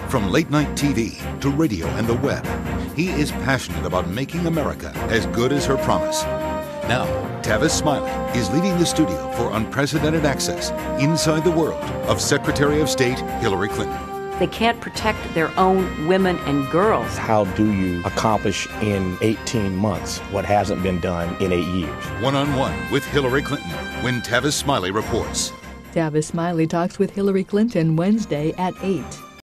From late-night TV to radio and the web, he is passionate about making America as good as her promise. Now, Tavis Smiley is leading the studio for unprecedented access inside the world of Secretary of State Hillary Clinton. They can't protect their own women and girls. How do you accomplish in 18 months what hasn't been done in 8 years? One-on-one with Hillary Clinton when Tavis Smiley reports. Tavis Smiley talks with Hillary Clinton Wednesday at 8.